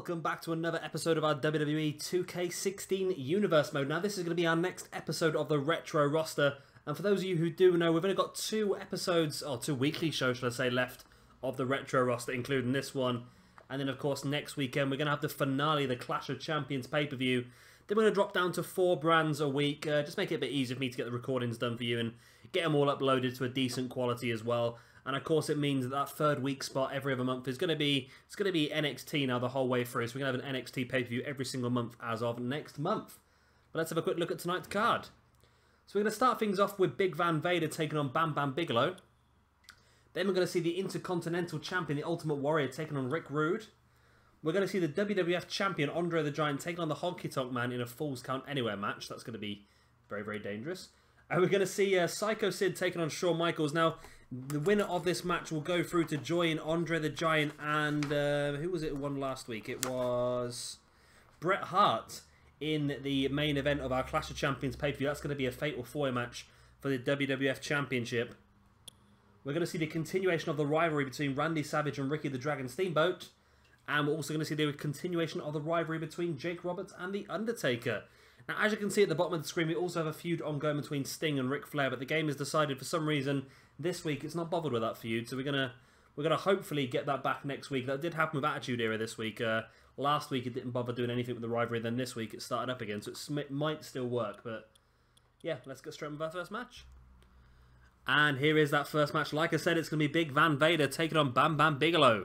welcome back to another episode of our WWE 2K16 Universe Mode. Now this is going to be our next episode of the Retro roster, and for those of you who do know, we've only got two episodes, or two weekly shows should I say, left of the Retro roster, including this one. And then of course next weekend we're going to have the finale, the Clash of Champions pay-per-view. Then we're going to drop down to 4 brands a week, just make it a bit easier for me to get the recordings done for you and get them all uploaded to a decent quality as well. And of course it means that third week spot every other month is going to be NXT now the whole way through. So we're going to have an NXT pay-per-view every single month as of next month. But let's have a quick look at tonight's card. So we're going to start things off with Big Van Vader taking on Bam Bam Bigelow. Then we're going to see the Intercontinental Champion, the Ultimate Warrior, taking on Rick Rude. We're going to see the WWF Champion, Andre the Giant, taking on the Honky Tonk Man in a Falls Count Anywhere match. That's going to be very, very dangerous. And we're going to see Psycho Sid taking on Shawn Michaels. Now, the winner of this match will go through to join Andre the Giant and who was it who won last week? It was Bret Hart in the main event of our Clash of Champions pay-per-view. That's going to be a fatal 4-way match for the WWF Championship. We're going to see the continuation of the rivalry between Randy Savage and Ricky the Dragon Steamboat. And we're also going to see the continuation of the rivalry between Jake Roberts and The Undertaker. Now, as you can see at the bottom of the screen, we also have a feud ongoing between Sting and Ric Flair, but the game has decided for some reason this week it's not bothered with that feud, so we're gonna hopefully get that back next week. That did happen with Attitude Era this week. Last week it didn't bother doing anything with the rivalry, then this week it started up again, so it might still work. But yeah, let's get straight into our first match. And here is that first match. Like I said, it's gonna be Big Van Vader taking on Bam Bam Bigelow.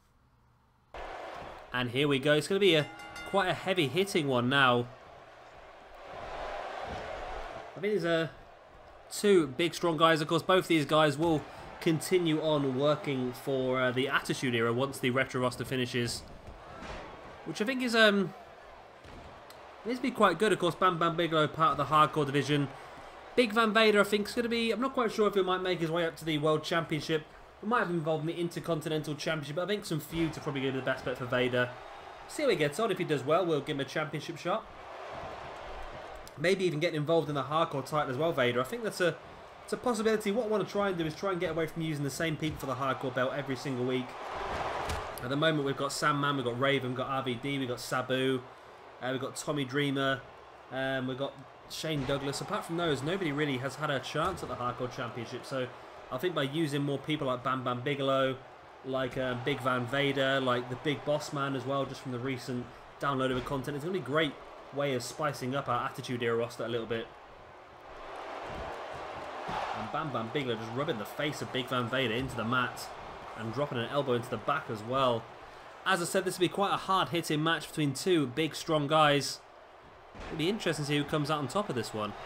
And here we go. It's gonna be quite a heavy hitting one now. I think there's two big strong guys. Of course, both these guys will continue on working for the Attitude Era once the Retro roster finishes, which I think is needs to be quite good. Of course, Bam Bam Bigelow part of the Hardcore division. Big Van Vader, I think, is going to be, I'm not quite sure if he might make his way up to the World Championship. He might have been involved in the Intercontinental Championship, but I think some feuds are probably going to be the best bet for Vader. See how he gets on. If he does well, we'll give him a championship shot. Maybe even getting involved in the Hardcore title as well, Vader. I think it's a possibility. What I want to try and do is try and get away from using the same people for the Hardcore belt every single week. At the moment, we've got Sandman, we've got Raven, we've got RVD, we've got Sabu, we've got Tommy Dreamer, we've got Shane Douglas. Apart from those, nobody really has had a chance at the Hardcore Championship. So I think by using more people like Bam Bam Bigelow, like Big Van Vader, like the Big Boss Man as well, just from the recent download of content, it's going to be great way of spicing up our Attitude Era roster a little bit. And Bam Bam Bigelow just rubbing the face of Big Van Vader into the mat and dropping an elbow into the back as well. As I said, this will be quite a hard-hitting match between two big, strong guys. It'll be interesting to see who comes out on top of this one.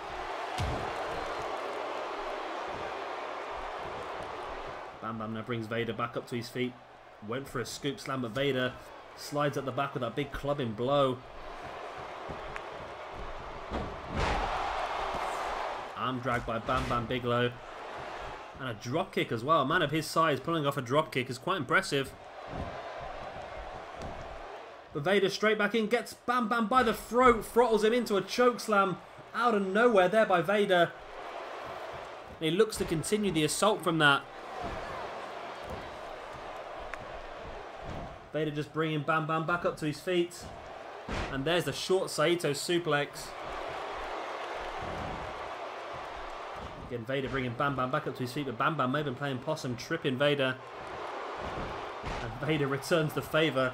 Bam Bam now brings Vader back up to his feet. Went for a scoop slam, but Vader slides at the back with that big clubbing blow. Arm drag by Bam Bam Bigelow. And a drop kick as well. A man of his size pulling off a drop kick is quite impressive. But Vader straight back in, gets Bam Bam by the throat, throttles him into a choke slam out of nowhere there by Vader. And he looks to continue the assault from that. Vader just bringing Bam Bam back up to his feet. And there's the short Saito suplex. Again, Vader bringing Bam Bam back up to his feet, but Bam Bam may have been playing possum, tripping Vader. And Vader returns the favour.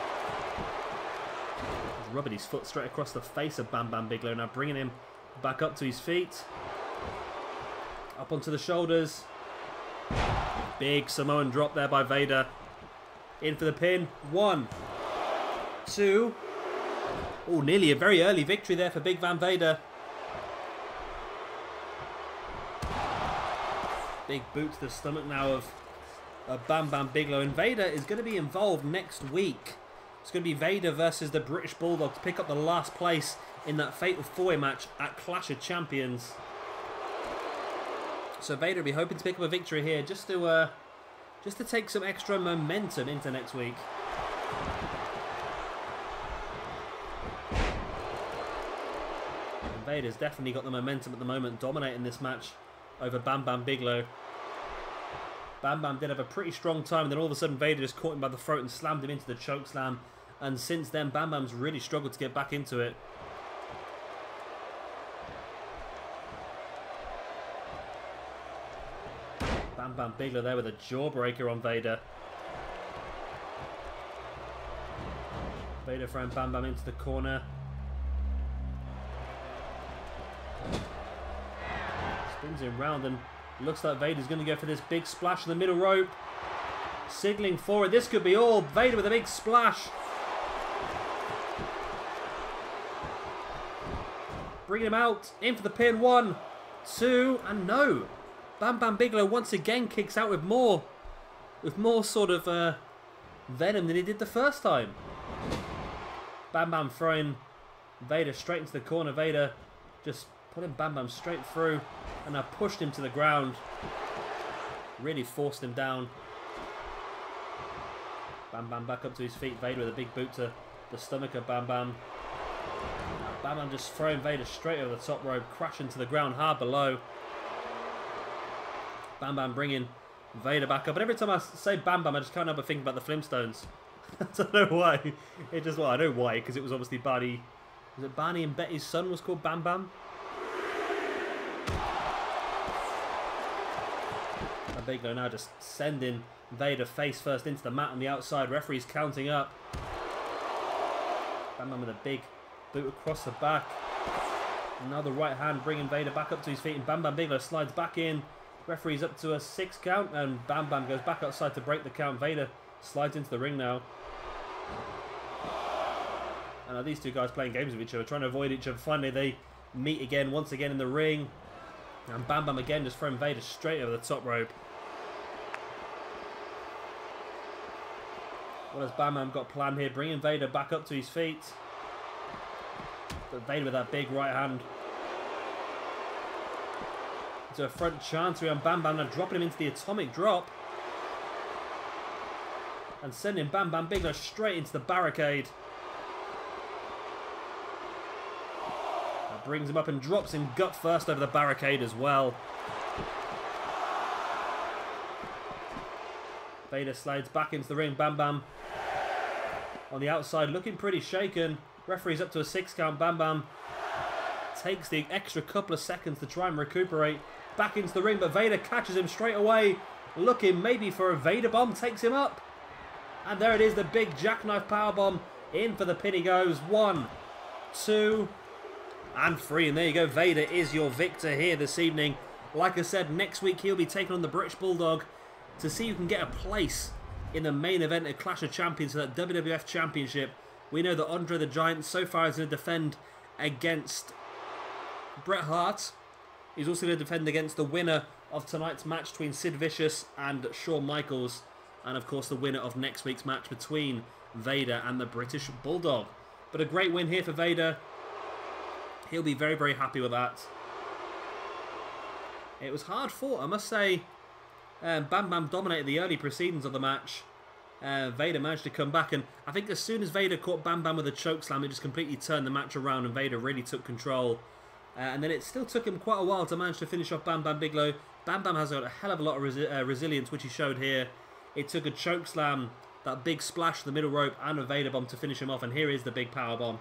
He's rubbing his foot straight across the face of Bam Bam Bigelow, now bringing him back up to his feet. Up onto the shoulders. Big Samoan drop there by Vader. In for the pin. 1, 2. Oh, nearly a very early victory there for Big Van Vader. Big boot to the stomach now of Bam Bam Bigelow. And Vader is going to be involved next week. It's going to be Vader versus the British Bulldog to pick up the last place in that fatal 4-way match at Clash of Champions. So Vader will be hoping to pick up a victory here just to take some extra momentum into next week. And Vader's definitely got the momentum at the moment, dominating this match over Bam Bam Bigelow. Bam Bam did have a pretty strong time, and then all of a sudden Vader just caught him by the throat and slammed him into the choke slam. And since then, Bam Bam's really struggled to get back into it. Bam Bam Bigelow there with a jawbreaker on Vader. Vader throwing Bam Bam into the corner. Spins him round and looks like Vader's going to go for this big splash in the middle rope. Signaling for it. This could be all. Vader with a big splash. Bringing him out. In for the pin. 1, 2, and no. Bam Bam Bigelow once again kicks out with more sort of venom than he did the first time. Bam Bam throwing Vader straight into the corner. Vader just putting Bam Bam straight through and now pushed him to the ground. Really forced him down. Bam Bam back up to his feet. Vader with a big boot to the stomach of Bam Bam. Bam Bam just throwing Vader straight over the top rope, crashing to the ground hard below. Bam Bam bringing Vader back up. And every time I say Bam Bam, I just can't help but think about the Flintstones. I don't know why. It just, well, I know why, because it was obviously Barney. Was it Barney and Betty's son was called Bam Bam? And Bigelow now just sending Vader face first into the mat on the outside. Referee's counting up. Bam Bam with a big boot across the back. Now the right hand bringing Vader back up to his feet, and Bam Bam Bigelow slides back in. Referee's up to a 6 count, and Bam Bam goes back outside to break the count. Vader slides into the ring now. And these two guys playing games with each other, trying to avoid each other. Finally, they meet again, once again in the ring. And Bam Bam again just throwing Vader straight over the top rope. What has Bam Bam got planned here? Bringing Vader back up to his feet. But Vader with that big right hand. To a front chancery on Bam Bam, now dropping him into the atomic drop. And sending Bam Bam Bigelow straight into the barricade. That brings him up and drops him gut first over the barricade as well. Vader slides back into the ring. Bam Bam on the outside looking pretty shaken. Referee's up to a 6 count. Bam Bam takes the extra couple of seconds to try and recuperate. Back into the ring, but Vader catches him straight away. Looking maybe for a Vader bomb. Takes him up. And there it is, the big jackknife powerbomb. In for the pin he goes. 1, 2, and 3. And there you go. Vader is your victor here this evening. Like I said, next week he'll be taking on the British Bulldog to see who can get a place in the main event at Clash of Champions for that WWF Championship. We know that Andre the Giant so far is going to defend against Bret Hart. He's also going to defend against the winner of tonight's match between Sid Vicious and Shawn Michaels. And of course the winner of next week's match between Vader and the British Bulldog. But a great win here for Vader. He'll be very, very happy with that. It was hard fought, I must say. Bam Bam dominated the early proceedings of the match. Vader managed to come back, and I think as soon as Vader caught Bam Bam with a chokeslam, it just completely turned the match around and Vader really took control. And then it still took him quite a while to manage to finish off Bam Bam Bigelow. Bam Bam has got a hell of a lot of resilience, which he showed here. It took a chokeslam, that big splash, the middle rope, and a Vader bomb to finish him off, and here is the big power bomb.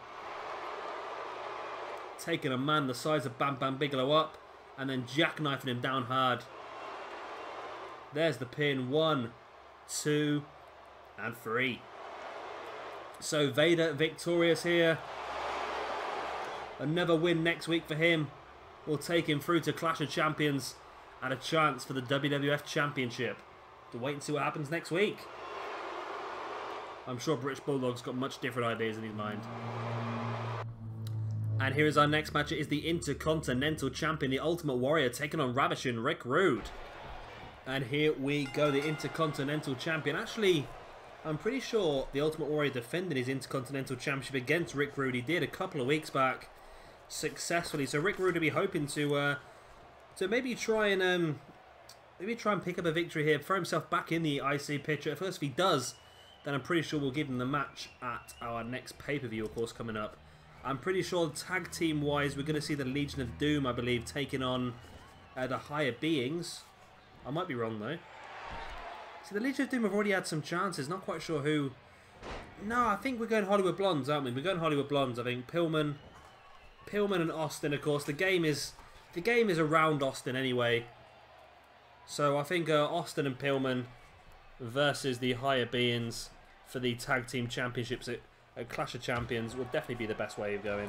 Taking a man the size of Bam Bam Bigelow up, and then jackknifing him down hard. There's the pin. 1, 2, and 3. So Vader victorious here. Another win next week for him will take him through to Clash of Champions and a chance for the WWF Championship. To wait and see what happens next week. I'm sure British Bulldog's got much different ideas in his mind. And here is our next match. It is the Intercontinental Champion, the Ultimate Warrior, taking on Ravishing Rick Rude. And here we go, the Intercontinental Champion. Actually, I'm pretty sure the Ultimate Warrior defended his Intercontinental Championship against Rick Rude. He did a couple of weeks back successfully. So Rick Rude will be hoping to maybe try and pick up a victory here, throw himself back in the IC picture. At first, if he does, then I'm pretty sure we'll give him the match at our next pay-per-view, of course, coming up. I'm pretty sure tag team-wise, we're going to see the Legion of Doom, I believe, taking on the Higher Beings. I might be wrong, though. See, the Legion of Doom have already had some chances. Not quite sure who No, I think we're going Hollywood Blondes, aren't we? We're going Hollywood Blondes. I think Pillman and Austin, of course. The game is around Austin anyway. So I think Austin and Pillman versus the higher beings for the tag team championships at Clash of Champions would definitely be the best way of going.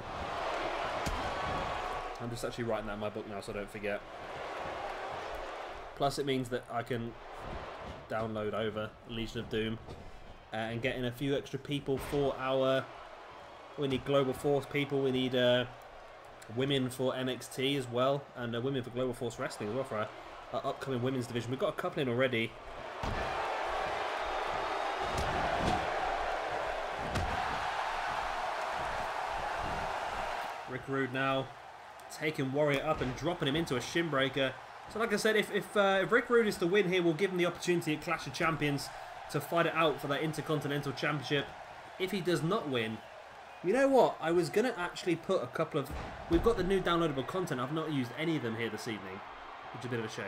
I'm just actually writing that in my book now so I don't forget. Plus it means that I can download over Legion of Doom and get in a few extra people for our... We need Global Force people, we need women for NXT as well, and women for Global Force Wrestling as well for our upcoming women's division. We've got a couple in already. Rick Rude now taking Warrior up and dropping him into a shin breaker. So like I said, if Rick Rude is to win here, we'll give him the opportunity at Clash of Champions to fight it out for that Intercontinental Championship. If he does not win, you know what? I was going to actually put a couple of... We've got the new downloadable content. I've not used any of them here this evening, which is a bit of a shame.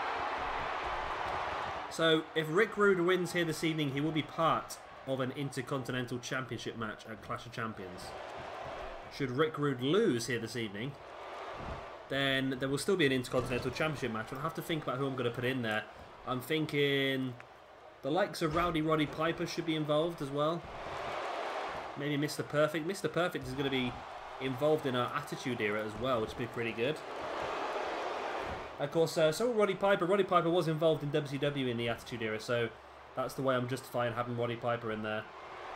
So if Rick Rude wins here this evening, he will be part of an Intercontinental Championship match at Clash of Champions. Should Rick Rude lose here this evening, then there will still be an Intercontinental Championship match. I'll have to think about who I'm going to put in there. I'm thinking the likes of Roddy Piper should be involved as well. Maybe Mr. Perfect. Mr. Perfect is going to be involved in our Attitude Era as well, which would be pretty good. Of course, so will Roddy Piper. Roddy Piper was involved in WCW in the Attitude Era, so that's the way I'm justifying having Roddy Piper in there.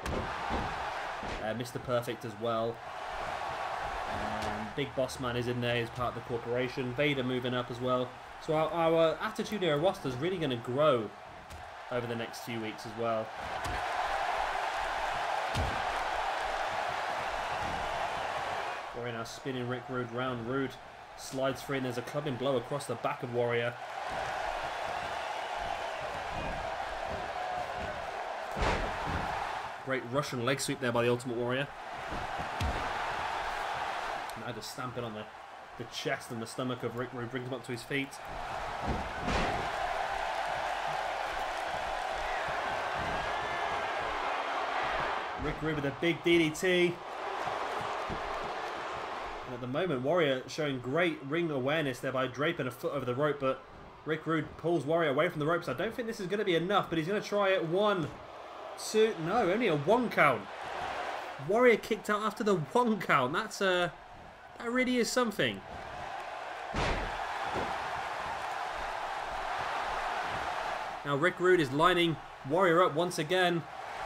Mr. Perfect as well. Big Boss Man is in there as part of the corporation. Vader moving up as well. So our Attitude Era roster is really going to grow over the next few weeks as well. Warrior now spinning Rick Rude round. Rude slides free and there's a clubbing blow across the back of Warrior. Great Russian leg sweep there by the Ultimate Warrior. Now just stamping on the chest and the stomach of Rick Rude, brings him up to his feet. Rick Rude with a big DDT. And at the moment, Warrior showing great ring awareness there by draping a foot over the rope, but Rick Rude pulls Warrior away from the ropes. I don't think this is going to be enough, but he's going to try it. 1, 2, no, only a 1 count. Warrior kicked out after the 1 count. That's that really is something. Now Rick Rude is lining Warrior up once again.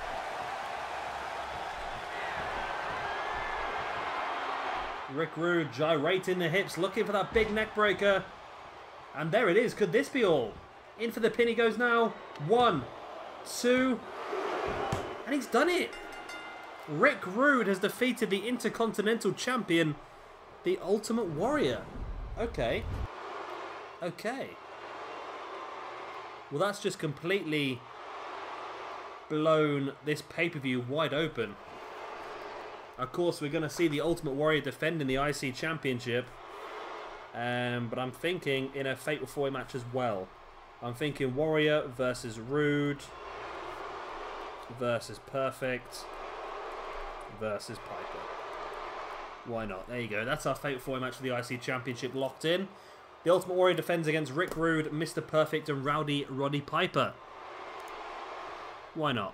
Rick Rude gyrating the hips, looking for that big neck breaker. And there it is. Could this be all? In for the pin he goes now. 1, 2. And he's done it. Rick Rude has defeated the Intercontinental Champion, the Ultimate Warrior. Okay. Okay. Well, that's just completely blown this pay-per-view wide open. Of course, we're going to see the Ultimate Warrior defending the IC Championship. But I'm thinking in a Fatal 4-Way match as well. I'm thinking Warrior versus Rude versus Perfect versus Piper. Why not? There you go. That's our Fatal 4-Way match for the IC Championship locked in. The Ultimate Warrior defends against Rick Rude, Mr. Perfect, and Roddy Piper. Why not?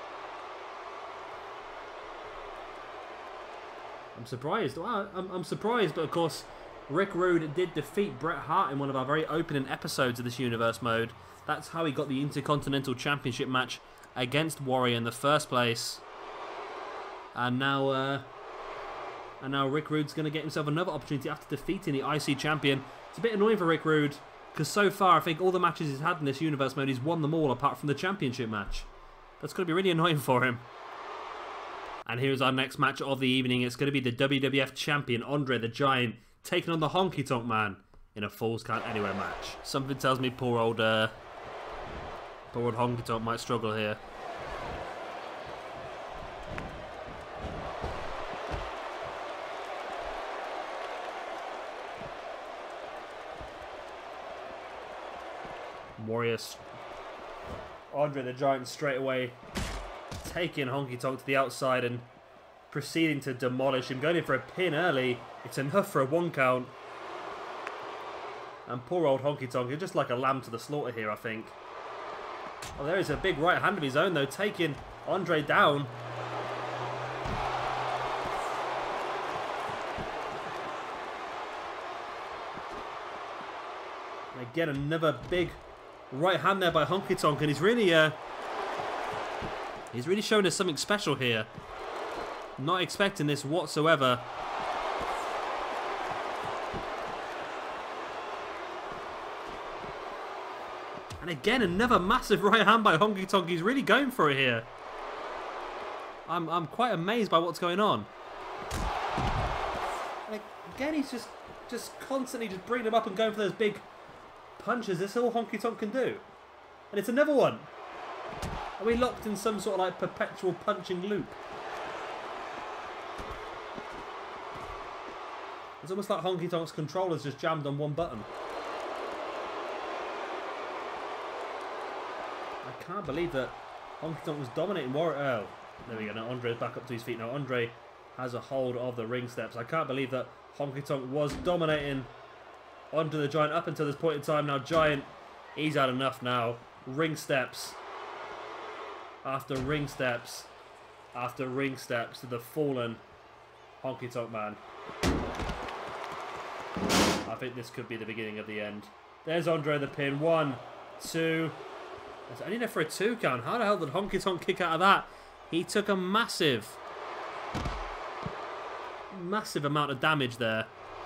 I'm surprised. Well, I'm surprised, but of course, Rick Rude did defeat Bret Hart in one of our very opening episodes of this Universe mode. That's how he got the Intercontinental Championship match against Warrior in the first place. And now Rick Rude's going to get himself another opportunity after defeating the IC Champion. It's a bit annoying for Rick Rude, because so far I think all the matches he's had in this Universe mode, he's won them all apart from the Championship match. That's going to be really annoying for him. And here's our next match of the evening. It's going to be the WWF Champion, Andre the Giant, taking on the Honky Tonk Man in a Falls Count Anywhere match. Something tells me poor old Honky Tonk might struggle here. Warriors. Andre the Giant straight away taking Honky Tonk to the outside and proceeding to demolish him. Going in for a pin early. It's enough for a 1 count. And poor old Honky Tonk is just like a lamb to the slaughter here, I think. Oh, there is a big right hand of his own, though, taking Andre down. And again, another big right hand there by Honky Tonk, and he's really showing us something special here. Not expecting this whatsoever. And again, another massive right hand by Honky Tonk. He's really going for it here. I'm quite amazed by what's going on. And again, he's just constantly just bringing him up and going for those big punches. This is all Honky Tonk can do. And it's another one. Are we locked in some sort of like perpetual punching loop? It's almost like Honky Tonk's controller's just jammed on one button. I can't believe that Honky Tonk was dominating Warrior. Oh, there we go. Now Andre's back up to his feet. Now Andre has a hold of the ring steps. I can't believe that Honky Tonk was dominating Andre the Giant up until this point in time. Now Giant, he's had enough now. Ring steps. After ring steps. After ring steps to the fallen Honky Tonk Man. I think this could be the beginning of the end. There's Andre the pin. 1, 2. It's only there for a 2 count. How the hell did Honky Tonk kick out of that? He took a massive amount of damage there.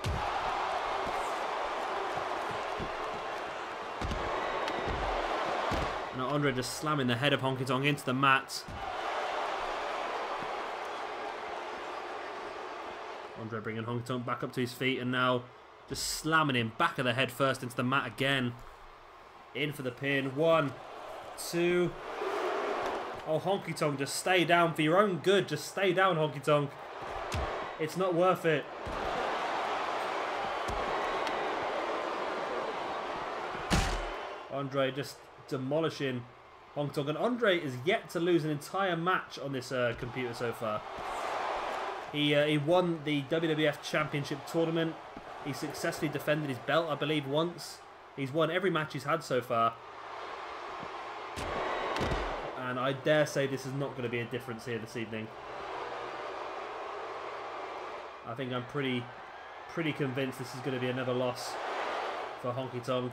Now Andre just slamming the head of Honky Tonk into the mat. Andre bringing Honky Tonk back up to his feet and now just slamming him back of the head first into the mat again. In for the pin. 1, 2. Oh, Honky Tonk, just stay down for your own good. Just stay down, Honky Tonk. It's not worth it. Andre just demolishing Honky Tonk. And Andre is yet to lose an entire match on this computer so far. He won the WWF Championship Tournament. He successfully defended his belt, I believe, once. He's won every match he's had so far. And I dare say this is not going to be a difference here this evening. I think I'm pretty convinced this is going to be another loss for Honky Tonk.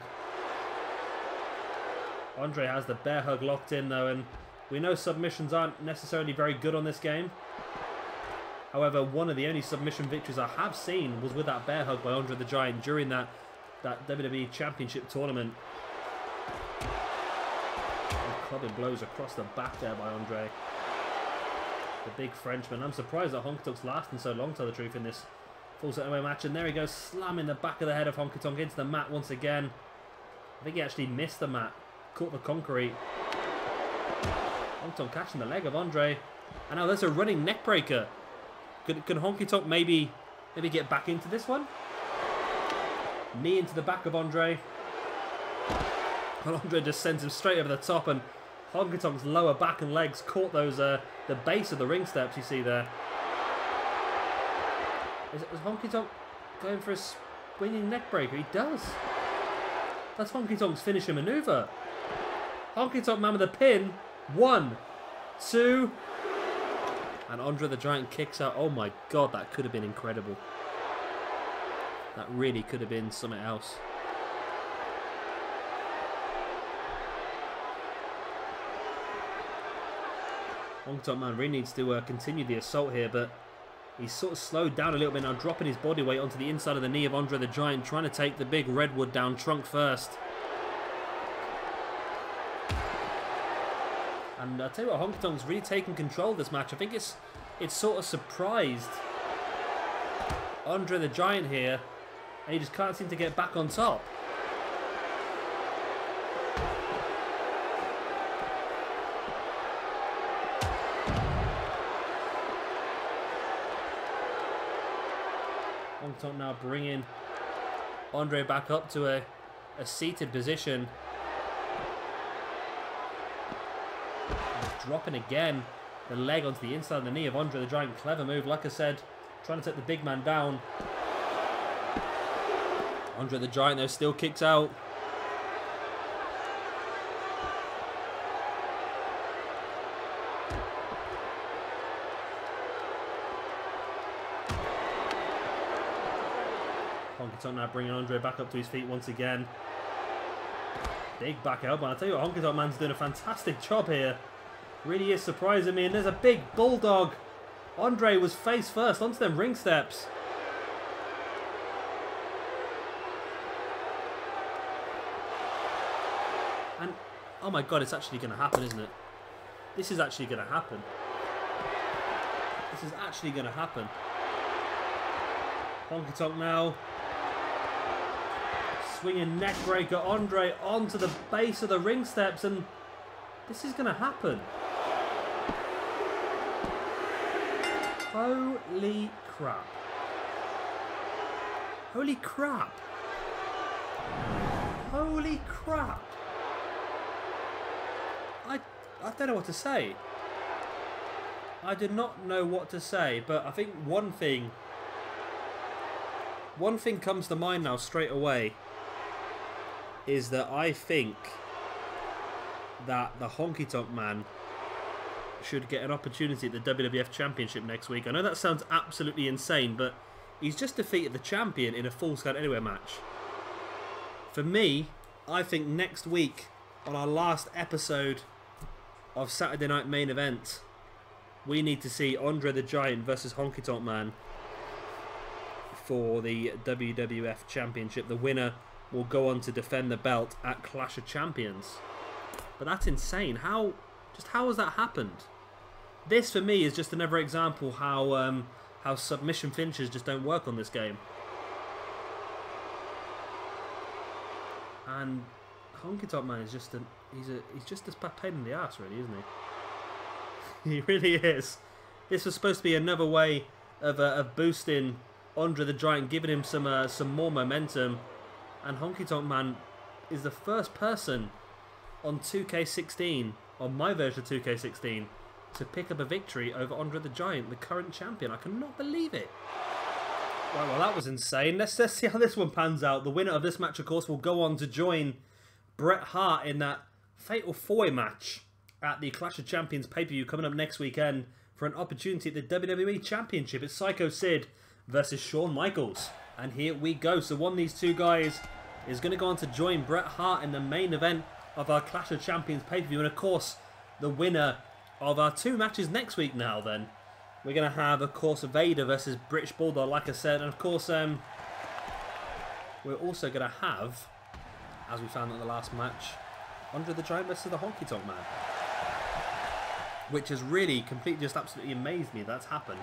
Andre has the bear hug locked in though, and we know submissions aren't necessarily very good on this game. However, one of the only submission victories I have seen was with that bear hug by Andre the Giant during that WWE Championship Tournament. Clubbing blows across the back there by Andre. The big Frenchman. I'm surprised that Honky Tonk's lasting so long, to tell the truth, in this full set away match. And there he goes, slamming the back of the head of Honky Tonk into the mat once again. I think he actually missed the mat. Caught the concrete. Honky Tonk catching the leg of Andre. And now there's a running neck breaker. Can Honky Tonk maybe get back into this one? Knee into the back of Andre. And Andre just sends him straight over the top, and Honky Tonk's lower back and legs caught those the base of the ring steps you see there. Is Honky Tonk going for a swinging neck breaker? He does. That's Honky Tonk's finisher maneuver. Honky Tonk Man with a pin. 1, 2. And Andre the Giant kicks out. Oh my god, that could have been incredible. That really could have been something else. Honky Tonk Man really needs to continue the assault here, but he's sort of slowed down a little bit now, dropping his body weight onto the inside of the knee of Andre the Giant, trying to take the big redwood down trunk first. And I'll tell you what, Honky Tonk's really taken control of this match. I think it's sort of surprised Andre the Giant here, and he just can't seem to get back on top. Honky Tonk now bringing Andre back up to a seated position. He's dropping again. the leg onto the inside of the knee of Andre the Giant. Clever move, like I said, trying to take the big man down. Andre the Giant, though, still kicks out. Honky Tonk now bringing Andre back up to his feet once again. Big back elbow. And I tell you what, Honky Tonk Man's doing a fantastic job here. Really is surprising me. And there's a big bulldog. Andre was face first onto them ring steps. And, oh my god, it's actually going to happen, isn't it? This is actually going to happen. This is actually going to happen. Honky Tonk now. Swinging neck breaker, Andre onto the base of the ring steps, and this is going to happen. Holy crap. Holy crap. Holy crap. I don't know what to say. I did not know what to say, but I think one thing comes to mind now straight away. Is that I think that the Honky Tonk Man should get an opportunity at the WWF Championship next week. I know that sounds absolutely insane, but he's just defeated the champion in a Full Count Anywhere match. For me, I think next week, on our last episode of Saturday Night Main Event, we need to see Andre the Giant versus Honky Tonk Man for the WWF Championship. The winner will go on to defend the belt at Clash of Champions. But that's insane. How has that happened? This, for me, is just another example how submission finishes just don't work on this game. And Honky Tonk Man is just he's just a pain in the ass, really, isn't he? He really is. This was supposed to be another way of boosting Andre the Giant, giving him some more momentum. And Honky Tonk Man is the first person on 2K16, on my version of 2K16, to pick up a victory over Andre the Giant, the current champion. I cannot believe it. Right, well, that was insane. Let's see how this one pans out. The winner of this match, of course, will go on to join Bret Hart in that Fatal 4-Way match at the Clash of Champions pay-per-view coming up next weekend for an opportunity at the WWE Championship. It's Psycho Sid versus Shawn Michaels. And here we go. So one of these two guys is going to go on to join Bret Hart in the main event of our Clash of Champions pay-per-view. And of course, the winner of our two matches next week now then. We're going to have, of course, Vader versus British Bulldog, like I said. And of course, we're also going to have, as we found at the last match, Andre the Giant versus the Honky Tonk Man. Which has really completely just absolutely amazed me that's happened.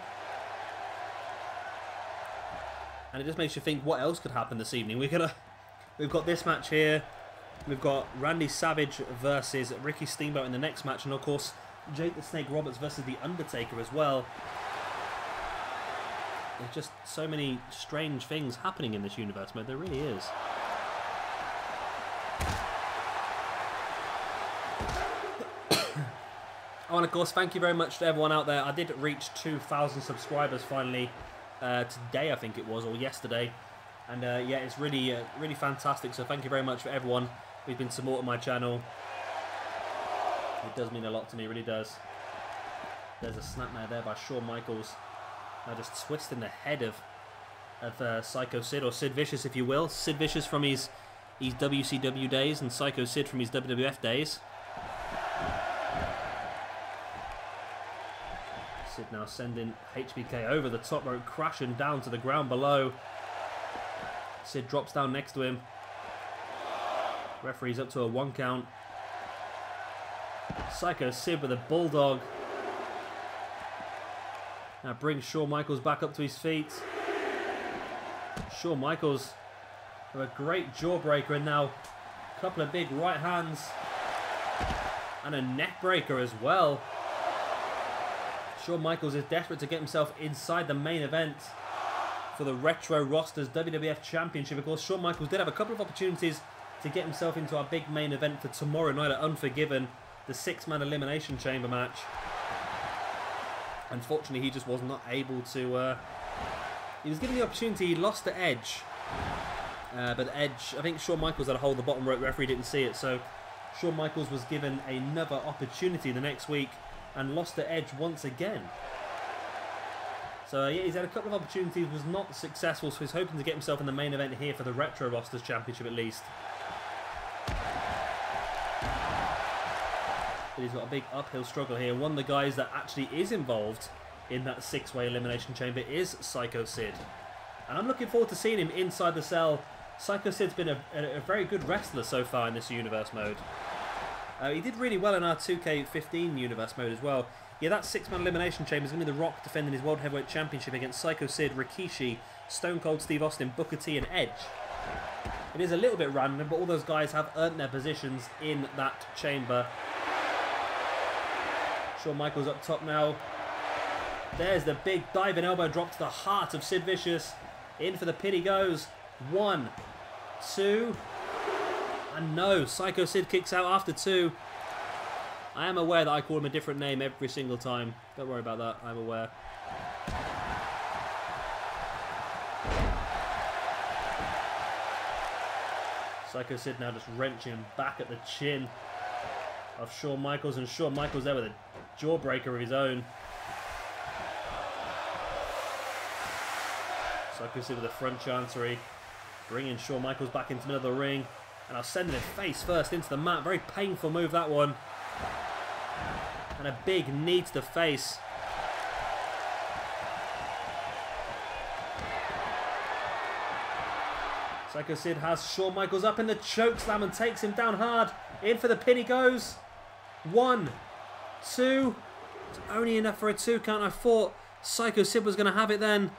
And it just makes you think what else could happen this evening. We've got this match here. We've got Randy Savage versus Ricky Steamboat in the next match. And of course, Jake the Snake Roberts versus The Undertaker as well. There's just so many strange things happening in this universe, mate. There really is. Oh, and of course, thank you very much to everyone out there. I did reach 2,000 subscribers finally. Today I think it was, or yesterday, and yeah, it's really really fantastic, so thank you very much for everyone who's been supporting my channel. It does mean a lot to me, it really does. There's a snapmare there by Shawn Michaels, now just twisting the head of Psycho Sid, or Sid Vicious if you will. Sid Vicious from his WCW days, and Psycho Sid from his WWF days. Sid now sending HBK over the top rope, crashing down to the ground below. Sid drops down next to him. Referee's up to a 1 count. Psycho Sid with a bulldog. Now brings Shawn Michaels back up to his feet. Shawn Michaels with a great jawbreaker, and now a couple of big right hands. And a neck breaker as well. Shawn Michaels is desperate to get himself inside the main event for the Retro Rosters WWF Championship. Of course, Shawn Michaels did have a couple of opportunities to get himself into our big main event for tomorrow night at Unforgiven, the 6-man Elimination Chamber match. Unfortunately, he just was not able to... he was given the opportunity, he lost to Edge. But Edge, I think Shawn Michaels had a hold of the bottom rope, referee didn't see it, so Shawn Michaels was given another opportunity the next week and lost to Edge once again. So yeah, he's had a couple of opportunities, was not successful, so he's hoping to get himself in the main event here for the Retro Rosters Championship at least. But he's got a big uphill struggle here. One of the guys that actually is involved in that 6-way elimination chamber is Psycho Sid. And I'm looking forward to seeing him inside the cell. Psycho Sid's been a very good wrestler so far in this universe mode. He did really well in our 2K15 universe mode as well. Yeah, that 6-man elimination chamber is going to be The Rock defending his World Heavyweight Championship against Psycho Sid, Rikishi, Stone Cold Steve Austin, Booker T and Edge. It is a little bit random, but all those guys have earned their positions in that chamber. Shawn Michaels up top now. There's the big diving elbow drop to the heart of Sid Vicious. In for the pin he goes. 1, 2, and no, Psycho Sid kicks out after 2. I am aware that I call him a different name every single time. Don't worry about that, I'm aware. Psycho Sid now just wrenching back at the chin of Shawn Michaels, and Shawn Michaels there with a jawbreaker of his own. Psycho Sid with a front chancery, bringing Shawn Michaels back into the middle of the ring, and I'll send him face first into the mat. Very painful move, that one. And a big knee to the face. Psycho Sid has Shawn Michaels up in the chokeslam and takes him down hard. In for the pin he goes. 1, 2. It's only enough for a 2 count. I thought Psycho Sid was going to have it then.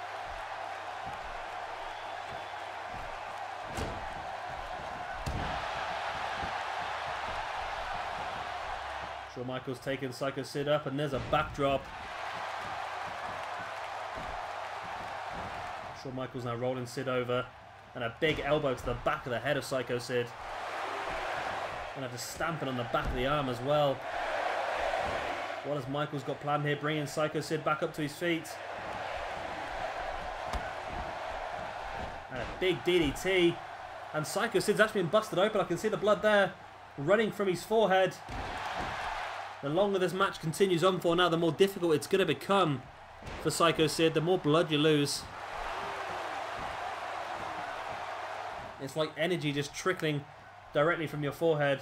Shawn Michaels taking Psycho Sid up, and there's a backdrop. Shawn Michaels now rolling Sid over, and a big elbow to the back of the head of Psycho Sid. Gonna have to stamp it on the back of the arm as well. What has Michaels got planned here? Bringing Psycho Sid back up to his feet. And a big DDT. And Psycho Sid's actually been busted open. I can see the blood there running from his forehead. The longer this match continues on for now, the more difficult it's going to become for Psycho Sid, the more blood you lose. It's like energy just trickling directly from your forehead.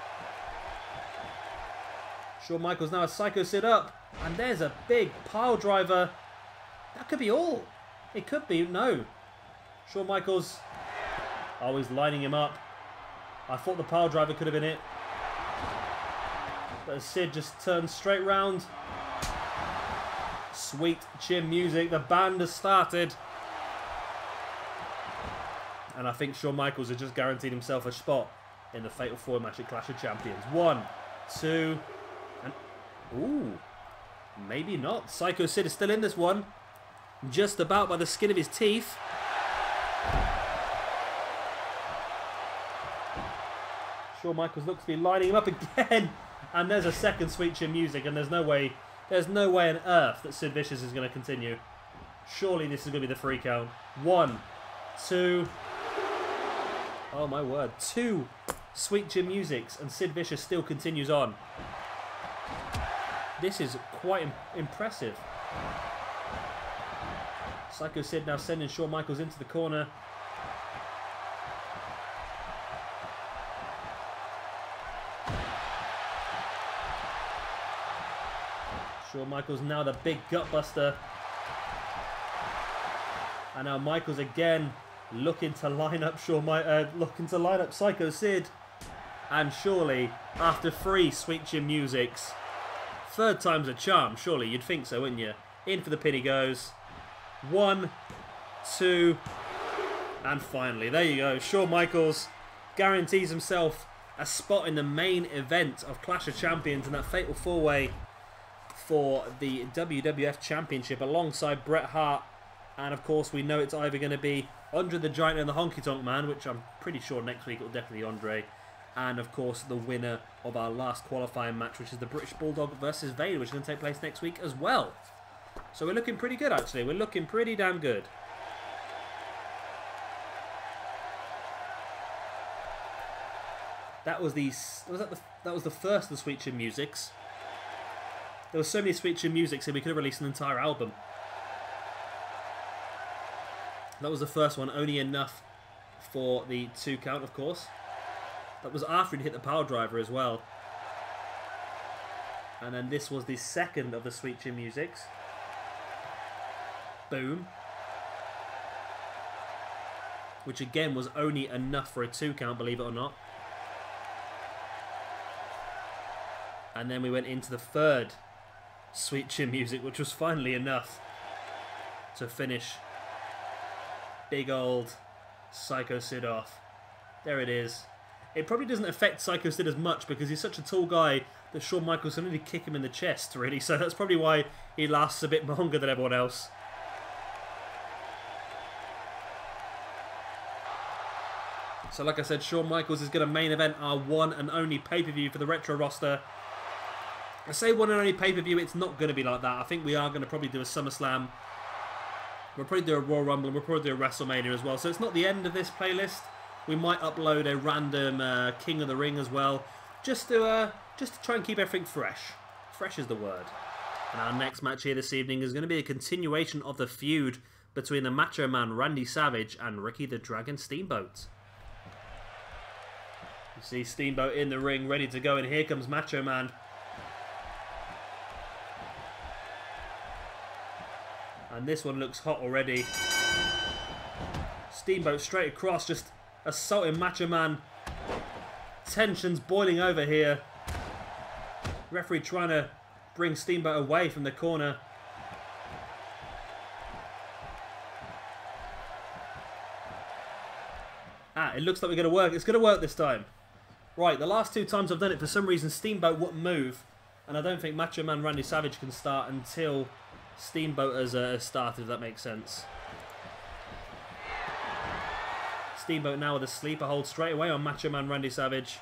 Shawn Michaels now has Psycho Sid up, and there's a big pile driver. That could be all. It could be, no. Shawn Michaels always lining him up. I thought the pile driver could have been it. But Sid just turns straight round. Sweet chin music. The band has started. And I think Shawn Michaels has just guaranteed himself a spot in the Fatal 4 match at Clash of Champions. 1, 2, and... ooh. Maybe not. Psycho Sid is still in this one. Just about by the skin of his teeth. Shawn Michaels looks to be lining him up again. And there's a second sweet chin music, and there's no way on earth that Sid Vicious is going to continue. Surely this is going to be the 3 count. 1, 2. Oh my word. 2 sweet chin musics, and Sid Vicious still continues on. This is quite impressive. Psycho Sid now sending Shawn Michaels into the corner. Shawn Michaels now the big gutbuster. And now Michaels again looking to line up Psycho Sid. And surely, after 3 sweet chin musics, 3rd time's a charm. Surely, you'd think so, wouldn't you? In for the pin he goes. 1, 2, and finally, there you go. Shawn Michaels guarantees himself a spot in the main event of Clash of Champions in that Fatal 4-Way for the WWF Championship alongside Bret Hart. And of course we know it's either going to be Andre the Giant and the Honky Tonk Man, which I'm pretty sure next week it will definitely be Andre, And, of course, the winner of our last qualifying match, which is the British Bulldog versus Vader, which is going to take place next week as well. So we're looking pretty good, actually. We're looking pretty damn good. That was the first of the Sweet Chin Musics. There were so many Sweet Chin Musics here we could have released an entire album. That was the first one, only enough for the 2 count, of course. That was after he'd hit the power driver as well. And then this was the second of the Sweet Chin Musics. Boom. Which again was only enough for a 2 count, believe it or not. And then we went into the third Sweet Chin Music, which was finally enough to finish big old Psycho Sid off. There it is. It probably doesn't affect Psycho Sid as much because he's such a tall guy that Shawn Michaels can only kick him in the chest, really. So that's probably why he lasts a bit longer than everyone else. So like I said, Shawn Michaels is going to main event our one and only pay-per-view for the Retro roster. I say one and only pay-per-view, it's not going to be like that. I think we are going to probably do a SummerSlam. We'll probably do a Royal Rumble and we'll probably do a WrestleMania as well. So it's not the end of this playlist. We might upload a random King of the Ring as well. Just to try and keep everything fresh. Fresh is the word. And our next match here this evening is going to be a continuation of the feud between the Macho Man Randy Savage and Ricky the Dragon Steamboat. You see Steamboat in the ring, ready to go, and here comes Macho Man. And this one looks hot already. Steamboat straight across, just assaulting Macho Man. Tensions boiling over here. Referee trying to bring Steamboat away from the corner. It looks like we're going to work. It's going to work this time. Right, the last 2 times I've done it, for some reason Steamboat wouldn't move. And I don't think Macho Man Randy Savage can start until Steamboat has started, if that makes sense. Steamboat now with a sleeper hold straight away on Macho Man Randy Savage.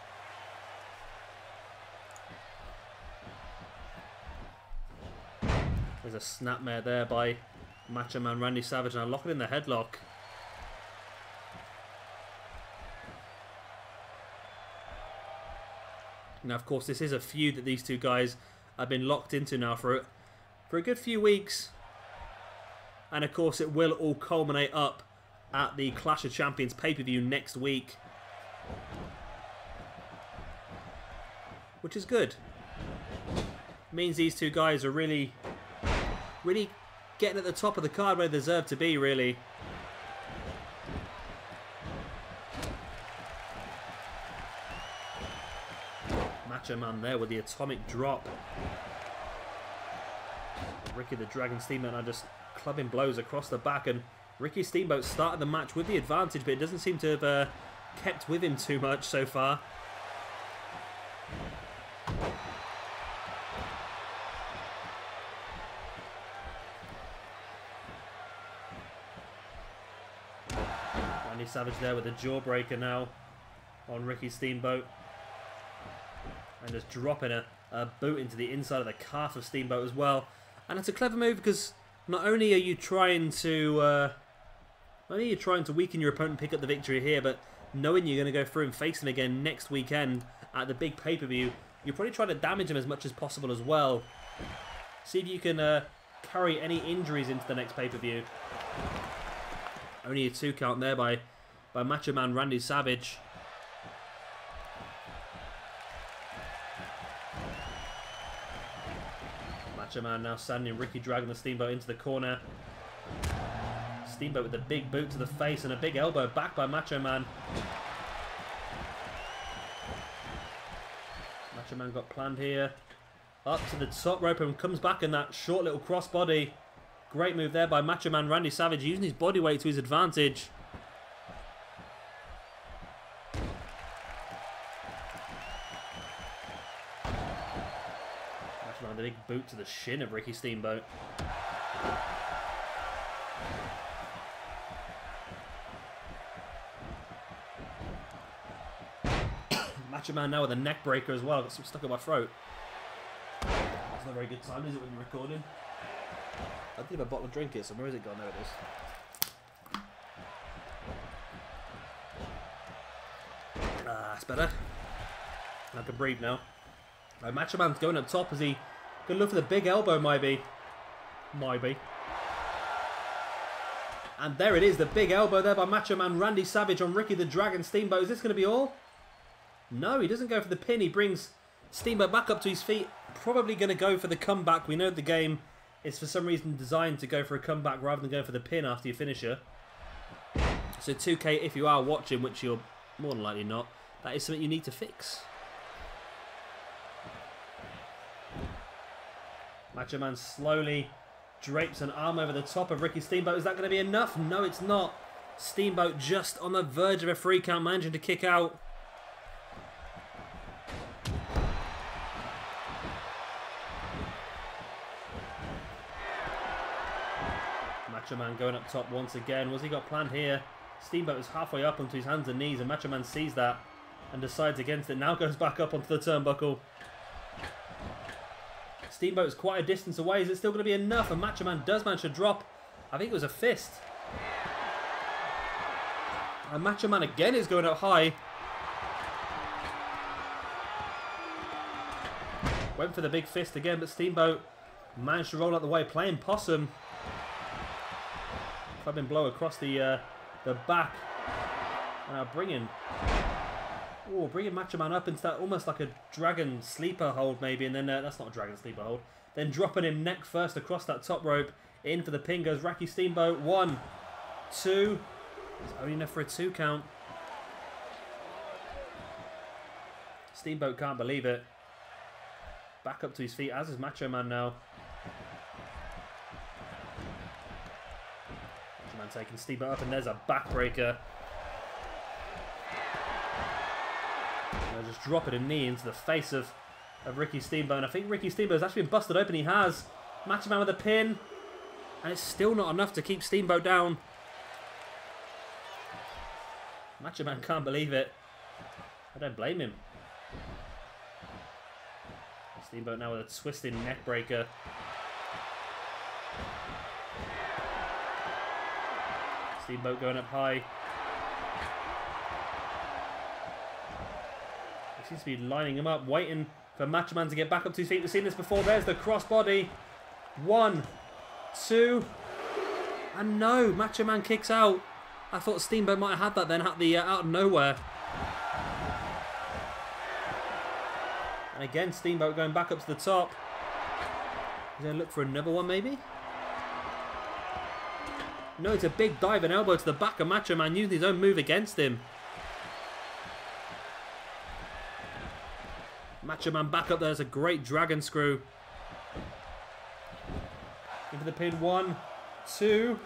There's a snapmare there by Macho Man Randy Savage, and I lock it in the headlock. Now, of course, this is a feud that these 2 guys have been locked into now for a good few weeks. And, of course, it will all culminate up at the Clash of Champions pay-per-view next week. Which is good. Means these 2 guys are really getting at the top of the card where they deserve to be, really. Macho Man there with the atomic drop. Ricky the Dragon Steamboat are just clubbing blows across the back, and Ricky Steamboat started the match with the advantage, but it doesn't seem to have kept with him too much so far. Randy Savage there with a jawbreaker now on Ricky Steamboat. And just dropping a boot into the inside of the calf of Steamboat as well. And it's a clever move because not only are you trying to weaken your opponent and pick up the victory here, but knowing you're going to go through and face him again next weekend at the big pay-per-view, you're probably trying to damage him as much as possible as well. See if you can carry any injuries into the next pay-per-view. Only a 2 count there by Macho Man Randy Savage. Macho Man now sending Ricky Dragon the Steamboat into the corner. Steamboat with a big boot to the face and a big elbow back by Macho Man. Macho Man got planned here. Up to the top rope and comes back in that short little crossbody. Great move there by Macho Man Randy Savage, using his body weight to his advantage. A big boot to the shin of Ricky Steamboat. Macho Man now with a neck breaker as well. Got some stuck in my throat. That's not a very good time, is it, when you're recording? I did have a bottle of drink here, so where is it gone? There it is. Ah, that's better. I can breathe now. Right, Macho Man's going up top. Is he going to look for the big elbow, maybe? Maybe. And there it is, the big elbow there by Macho Man Randy Savage on Ricky the Dragon Steamboat. Is this going to be all? No, he doesn't go for the pin. He brings Steamboat back up to his feet. Probably going to go for the comeback. We know the game is for some reason designed to go for a comeback rather than go for the pin after your finisher. So 2K, if you are watching, which you're more than likely not, that is something you need to fix. Macho Man slowly drapes an arm over the top of Ricky Steamboat. Is that going to be enough? No, it's not. Steamboat just on the verge of a 3 count, managing to kick out. Macho Man going up top once again. What's he got planned here? Steamboat is halfway up onto his hands and knees, and Macho Man sees that and decides against it. Now goes back up onto the turnbuckle. Steamboat is quite a distance away. Is it still going to be enough? And Macho Man does manage to drop. I think it was a fist. And Macho Man again is going up high. Went for the big fist again, but Steamboat managed to roll out the way, playing possum. Clubbing blow across the back. And now bringing Macho Man up into that almost like a dragon sleeper hold maybe, and then that's not a dragon sleeper hold. Then dropping him neck first across that top rope. In for the pin goes Ricky Steamboat. 1, 2. It's only enough for a 2 count. Steamboat can't believe it. Back up to his feet, as is Macho Man now. Macho Man taking Steamboat up, and there's a backbreaker. Just dropping a knee into the face of Ricky Steamboat. And I think Ricky Steamboat has actually been busted open. He has. Macho Man with a pin. And it's still not enough to keep Steamboat down. Macho Man can't believe it. I don't blame him. Steamboat now with a twisting neck breaker. Steamboat going up high. Seems to be lining him up, waiting for Macho Man to get back up to his feet. We've seen this before. There's the crossbody. 1, 2, and no, Macho Man kicks out. I thought Steamboat might have had that then out of nowhere. And again, Steamboat going back up to the top. He's going to look for another one, maybe? No, it's a big dive and elbow to the back of Macho Man, using his own move against him. Macho Man back up there. There's a great dragon screw. Into the pin. 1, 2.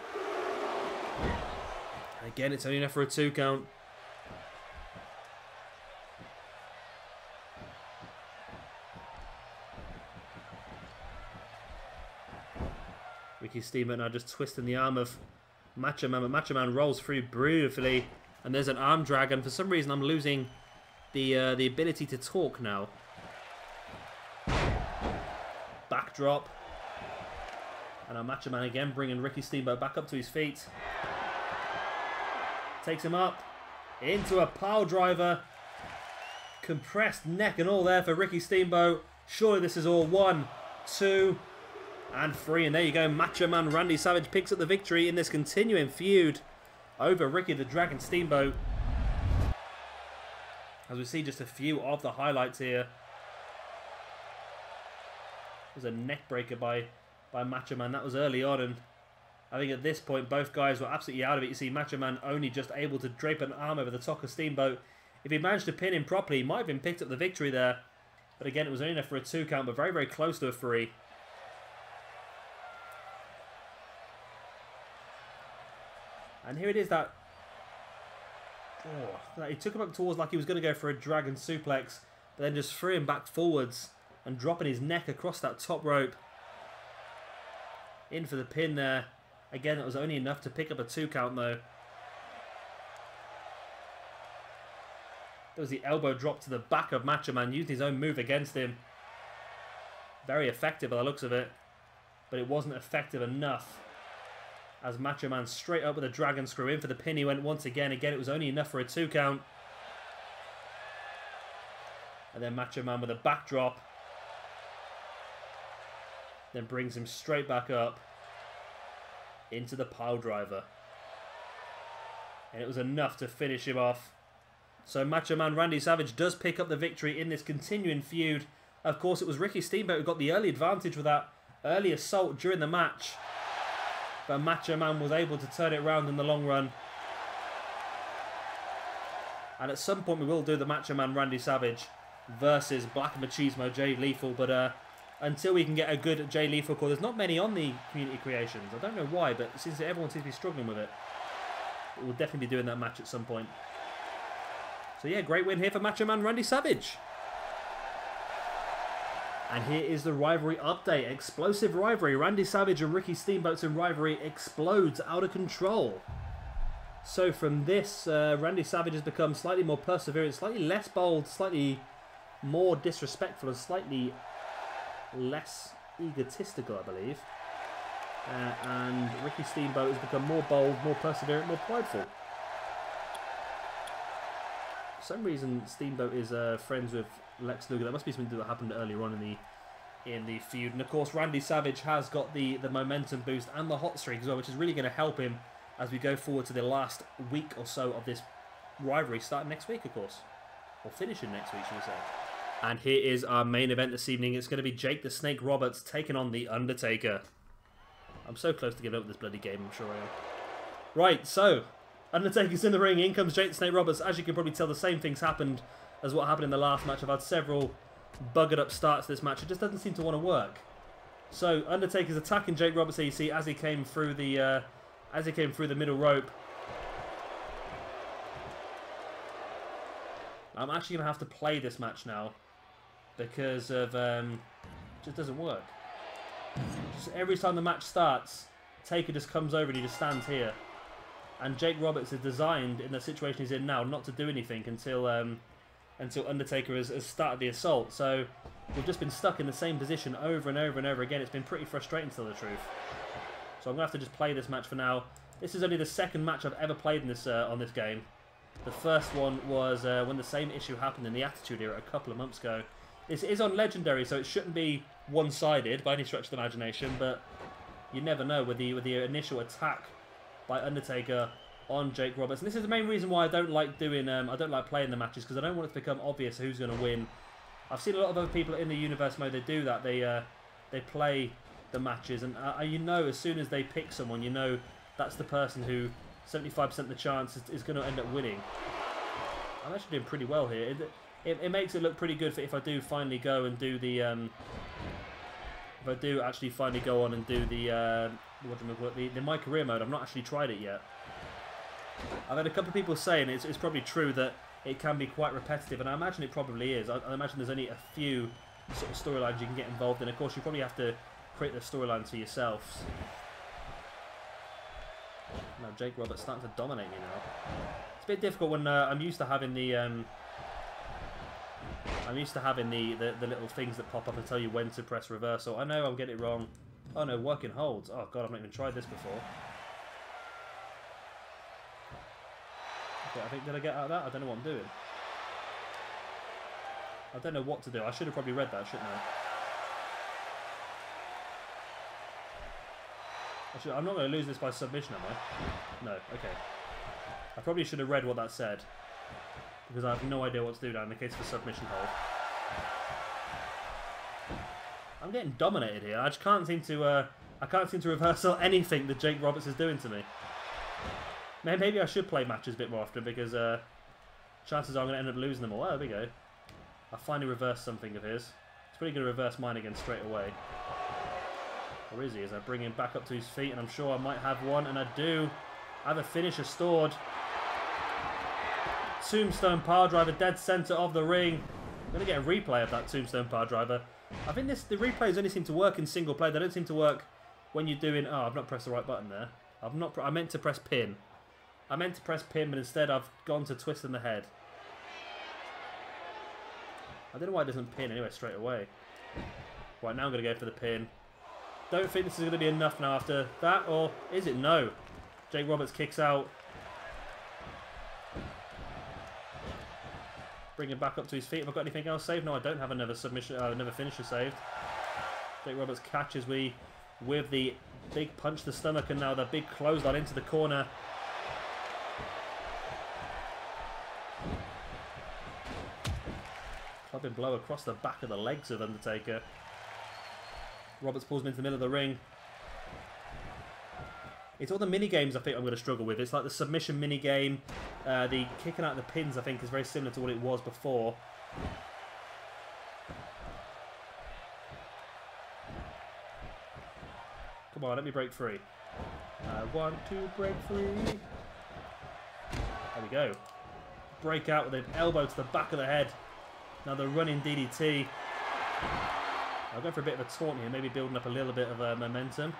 And again, it's only enough for a 2 count. Ricky Steamboat now just twisting the arm of Macho Man, but Macho Man rolls through beautifully. And there's an arm drag, and for some reason I'm losing the ability to talk now. Backdrop. And our Macho Man again bringing Ricky Steamboat back up to his feet. Takes him up into a pile driver. Compressed neck and all there for Ricky Steamboat. Surely this is all. 1, 2, and 3. And there you go. Macho Man Randy Savage picks up the victory in this continuing feud over Ricky the Dragon Steamboat. As we see just a few of the highlights here. There's a neck breaker by Macho Man. That was early on, and I think at this point both guys were absolutely out of it. You see Macho Man only just able to drape an arm over the top of Steamboat. If he managed to pin him properly, he might have been picked up the victory there. But again, it was only enough for a 2 count, but very, very close to a 3. And here it is that he took him up towards like he was going to go for a dragon suplex, but then just threw him back forwards and dropping his neck across that top rope. In for the pin there. Again, that was only enough to pick up a 2 count though. There was the elbow drop to the back of Macho Man, using his own move against him. Very effective by the looks of it, but it wasn't effective enough. As Macho Man straight up with a dragon screw in for the pin, he went once again. Again, it was only enough for a 2 count. And then Macho Man with a backdrop. Then brings him straight back up into the pile driver. And it was enough to finish him off. So Macho Man Randy Savage does pick up the victory in this continuing feud. Of course, it was Ricky Steamboat who got the early advantage with that early assault during the match. But Macho Man was able to turn it around in the long run. And at some point we will do the Macho Man Randy Savage versus Black Machismo Jay Lethal. But until we can get a good Jay Lethal call, there's not many on the Community Creations. I don't know why, but since everyone seems to be struggling with it, we'll definitely be doing that match at some point. So yeah, great win here for Macho Man Randy Savage. And here is the rivalry update. Explosive rivalry. Randy Savage and Ricky Steamboat's rivalry explodes out of control. So from this, Randy Savage has become slightly more perseverant, slightly less bold, slightly more disrespectful, and slightly less egotistical, I believe. And Ricky Steamboat has become more bold, more perseverant, more prideful. For some reason, Steamboat is friends with Lex Luger. That must be something that happened earlier on in the feud. And of course, Randy Savage has got the momentum boost and the hot streak as well, which is really going to help him as we go forward to the last week or so of this rivalry, starting next week, of course. Or finishing next week, should we say. And here is our main event this evening. It's going to be Jake the Snake Roberts taking on The Undertaker. I'm so close to giving up this bloody game, I'm sure I am. Right, so Undertaker's in the ring. In comes Jake the Snake Roberts. As you can probably tell, the same things happened as what happened in the last match. I've had several buggered up starts to this match. It just doesn't seem to want to work. So Undertaker's attacking Jake Roberts. Here you see as he came through the middle rope. I'm actually gonna have to play this match now because of it just doesn't work. Just every time the match starts, Taker just comes over and he just stands here. And Jake Roberts is designed, in the situation he's in now, not to do anything until Undertaker has started the assault. So we've just been stuck in the same position over and over and over again. It's been pretty frustrating, to tell the truth. So I'm going to have to just play this match for now. This is only the second match I've ever played in this on this game. The first one was when the same issue happened in the Attitude Era a couple of months ago. This is on Legendary, so it shouldn't be one-sided by any stretch of the imagination, but you never know with the initial attack by Undertaker on Jake Roberts. And this is the main reason why I don't like doing I don't like playing the matches, because I don't want it to become obvious who's going to win. I've seen a lot of other people in the universe mode, they do that. They play the matches, and you know, as soon as they pick someone, you know that's the person who 75% of the chance is going to end up winning. I'm actually doing pretty well here. It makes it look pretty good for if I do finally go and do the if I do actually finally go on and do the the My Career mode. I've not actually tried it yet. I've had a couple of people saying it's probably true that it can be quite repetitive, and I imagine it probably is. I imagine there's only a few sort of storylines you can get involved in. Of course, you probably have to create the storylines for yourselves. Now Jake Roberts starting to dominate me now. It's a bit difficult when I'm used to having the the little things that pop up and tell you when to press reversal. I know I'm getting it wrong. Oh no, working holds. Oh god, I've not even tried this before. Okay, I think, did I get out of that? I don't know what I'm doing. I don't know what to do. I should have probably read that, shouldn't I? I'm not going to lose this by submission, am I? No, okay. I probably should have read what that said, because I have no idea what to do now in the case of a submission hold. I'm getting dominated here. I just can't seem to reversal anything that Jake Roberts is doing to me. Maybe I should play matches a bit more often, because chances are I'm going to end up losing them all. Oh, there we go. I finally reversed something of his. It's pretty good to reverse mine again straight away. Where is he? As I bring him back up to his feet, and I'm sure I might have one, and I do. I have a finisher stored. Tombstone power driver, dead center of the ring. I'm going to get a replay of that Tombstone power driver. I think the replays only seem to work in single player. They don't seem to work when you're doing... Oh, I've not pressed the right button there. I meant to press pin. I meant to press pin, but instead I've gone to twist in the head. I don't know why it doesn't pin anyway straight away. Right, now I'm going to go for the pin. Don't think this is going to be enough now after that, or is it? No. Jake Roberts kicks out. Bring him back up to his feet. Have I got anything else saved? No, I don't have another submission, another finisher saved. Jake Roberts catches with the big punch to the stomach, and now the big clothesline into the corner. Clubbing blow across the back of the legs of Undertaker. Roberts pulls him into the middle of the ring. It's all the mini-games I think I'm going to struggle with. It's like the submission mini-game. The kicking out the pins I think is very similar to what it was before. Come on, let me break free. I want to break free. There we go. Break out with an elbow to the back of the head. Now the running DDT. I'll go for a bit of a taunt here, maybe building up a little bit of momentum.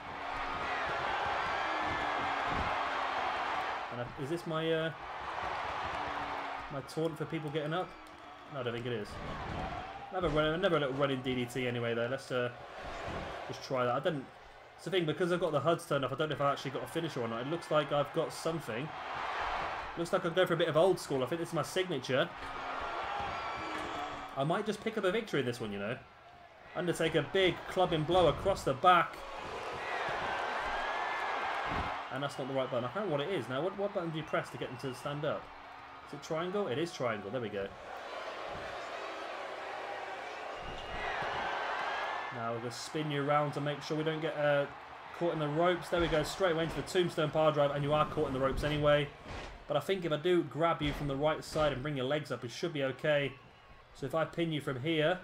And is this my my taunt for people getting up? No, I don't think it is. Never a little running DDT anyway though. Let's just try that. I didn't. It's the thing, because I've got the HUDs turned off, I don't know if I actually got a finisher or not. It looks like I've got something. Looks like I'll go for a bit of old school. I think this is my signature. I might just pick up a victory in this one, you know. Undertaker, big clubbing blow across the back. And that's not the right button. I can't remember what it is. Now, what button do you press to get them to stand up? Is it triangle? It is triangle. There we go. Now we'll just spin you around to make sure we don't get caught in the ropes. There we go. Straight away into the tombstone power drive, and you are caught in the ropes anyway. But I think if I do grab you from the right side and bring your legs up, it should be okay. So if I pin you from here...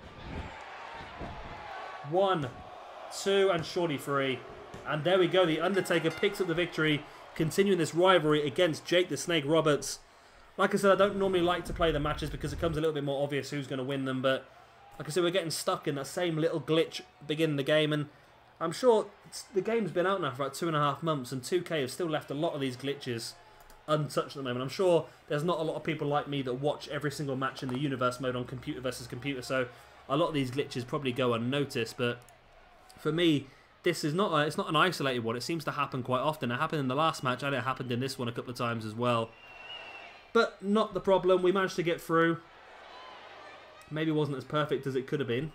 1, 2, and shorty free. And there we go. The Undertaker picks up the victory, continuing this rivalry against Jake the Snake Roberts. Like I said, I don't normally like to play the matches because it becomes a little bit more obvious who's going to win them. But like I said, we're getting stuck in that same little glitch beginning the game. And I'm sure the game's been out now for about 2.5 months. And 2K have still left a lot of these glitches untouched at the moment. I'm sure there's not a lot of people like me that watch every single match in the universe mode on computer versus computer. So a lot of these glitches probably go unnoticed, but for me, this is not it's not an isolated one. It seems to happen quite often. It happened in the last match, and it happened in this one a couple of times as well. But not the problem. We managed to get through. Maybe it wasn't as perfect as it could have been,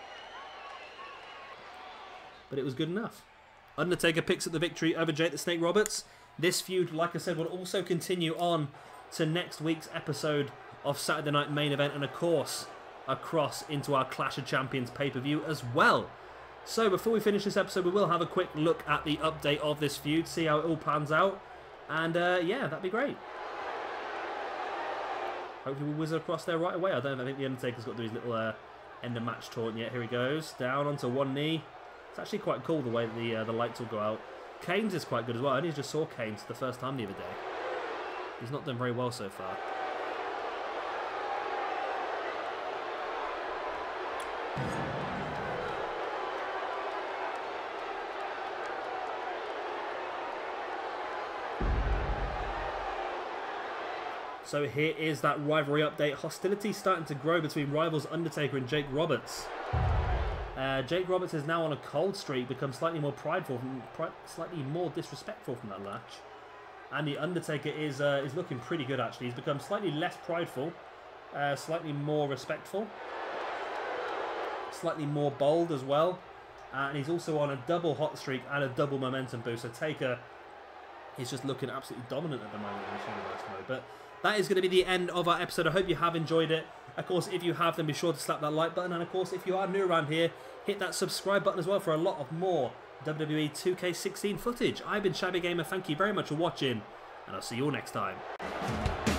but it was good enough. Undertaker picks up the victory over Jake the Snake Roberts. This feud, like I said, will also continue on to next week's episode of Saturday Night Main Event, and of course across into our Clash of Champions pay-per-view as well. So before we finish this episode, we will have a quick look at the update of this feud, see how it all pans out, and yeah, that'd be great. Hopefully we'll whiz across there right away. I think the Undertaker's got to do his little end of match taunt yet. Here he goes, down onto one knee. It's actually quite cool the way that the lights will go out. Kane's is quite good as well. I only just saw Kane's the first time the other day. He's not done very well so far. So here is that rivalry update. Hostility starting to grow between rivals Undertaker and Jake Roberts. Jake Roberts is now on a cold streak, become slightly more prideful, slightly more disrespectful from that match. And the Undertaker is looking pretty good actually. He's become slightly less prideful, slightly more respectful, slightly more bold as well. And he's also on a double hot streak and a double momentum boost. So Taker is just looking absolutely dominant at the moment in this universe mode. But that is going to be the end of our episode. I hope you have enjoyed it. Of course, if you have, then be sure to slap that like button. And of course, if you are new around here, hit that subscribe button as well for a lot of more WWE 2K16 footage. I've been Shabby Gamer. Thank you very much for watching, and I'll see you all next time.